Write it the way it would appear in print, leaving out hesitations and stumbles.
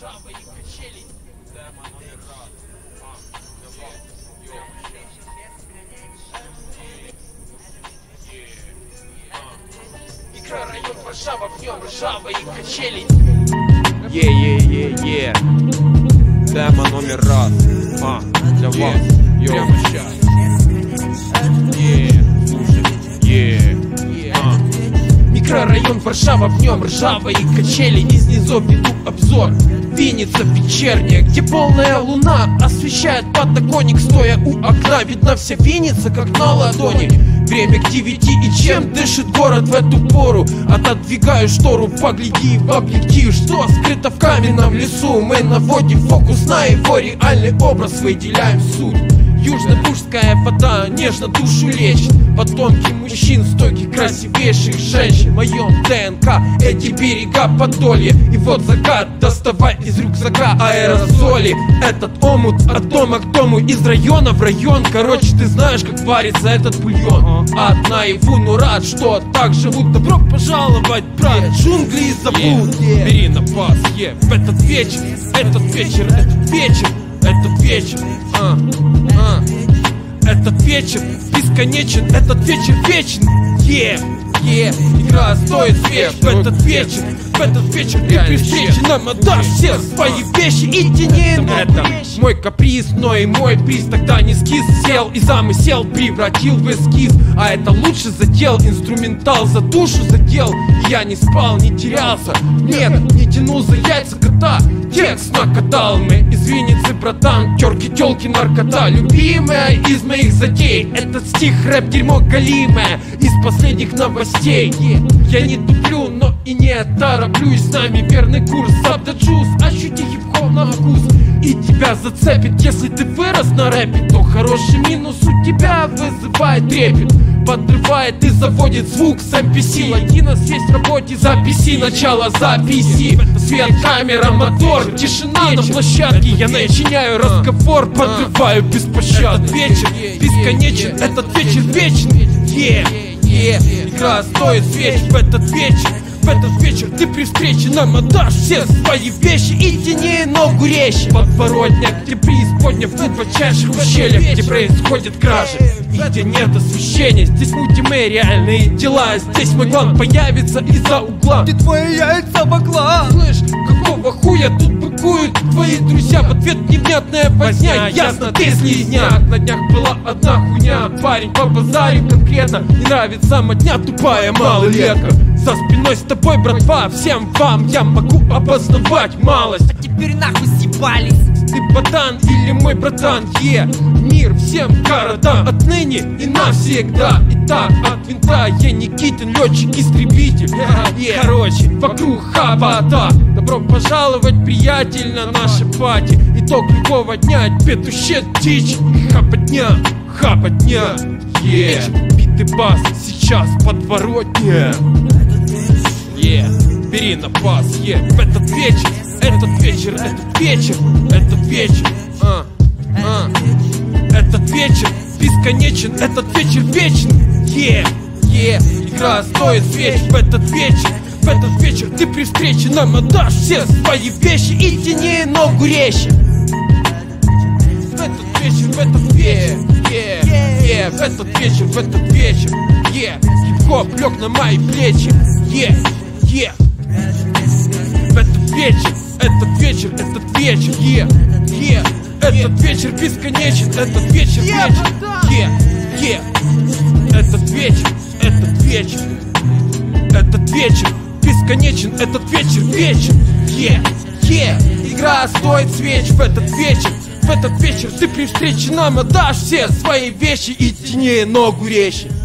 Микрорайон Варшава, в нем ржава и качели. Тема номер раз. Для вас. Прямо сейчас. Микрорайон Варшава, в нем ржава и качели. Из низов веду обзор. Винница вечерняя, где полная луна освещает подоконник. Стоя у окна, видна вся Винница, как на ладони. Время к 9, и чем дышит город в эту пору? Отодвигаю штору, погляди в объектив, что скрыто в каменном лесу. Мы наводим фокус на его реальный образ, выделяем суть. Южно-бужская вода нежно душу лечит. Потомки мужчин, стойких, красивейших женщин. В моем ДНК эти берега Подолья. И вот закат, доставай из рюкзака аэрозоли. Этот омут от дома к дому, из района в район. Короче, ты знаешь, как варится этот бульон. От наяву, но рад, что так живут. Добро пожаловать, брат, джунгли и забуд. Бери на пас, в этот вечер, этот вечер, этот вечер, этот вечер, этот вечер бесконечен, этот вечер вечен. Игра стоит свеч в этот вечер. В этот вечер ты при встрече нам отдашь все свои вещи и тени. Это мой каприз, но и мой приз. Тогда не скис сел и замысел превратил в эскиз. А это лучше задел, инструментал за душу задел. И я не спал, не терялся, нет, не тянул за яйца кота. Текст накатал, мы из Винницы, братан. Терки, телки, наркота. Любимая из моих затей. Этот стих, рэп, дерьмо галимое из последних новостей. Я не туплю, но и не тороплюсь. С нами верный курс, Сабдаджус. Ощути хип-хоп на вкус и тебя зацепит. Если ты вырос на рэпе, то хороший минус у тебя вызывает трепет. Подрывает и заводит звук с MPC. Латинос есть в работе записи, начало записи. Свет, камера, мотор, тишина на площадке. Я начиняю разговор, подрываю беспощадно. Этот вечер бесконечен, этот вечер вечный. Игра стоит свеч в этот вечер. В этот вечер ты при встрече нам отдашь все свои вещи и тяни ногу резче. Подворотня, где преисподня в глубочайших ущельях, где происходят кражи и где нет освещения. Здесь мутим мы реальные дела. Здесь мой клан появится из-за угла. Ты твои яйца бакла. Слышь, какого хуя тут быкуют твои друзья? В ответ невнятная возня. Ясно, ты слизняк. На днях была одна хуйня. Парень по базарю конкретно. Не нравится мотня, тупая малолетка. За спиной с тобой, братва, всем вам я могу обосновать малость. А теперь нахуй съебались. Ты ботан или мой братан, мир всем городам отныне и навсегда. Итак, от винта я Никитин, летчик-истребитель. Короче, вокруг хавата. Добро пожаловать, приятель, на наши пати. Итог любого дня, петущая дичь. Хапотня, хапотня. Битый бас сейчас подворотня. Бери на пас, в этот вечер, этот вечер, этот вечер, этот вечер, этот вечер бесконечен, этот вечер вечный. Игра стоит свеч в этот вечер ты при встрече нам отдашь все свои вещи и тяни ногу резче. В этот вечер, в этот вечер, в этот вечер, в этот вечер, хип-хоп лег на мои плечи. В этот вечер, этот вечер, этот вечер, этот вечер бесконечен, этот вечер вечер, этот вечер, этот вечер, этот вечер бесконечен, этот вечер вечер, игра стоит свеч в этот вечер ты при встрече нам отдашь все свои вещи и тяни ногу резче.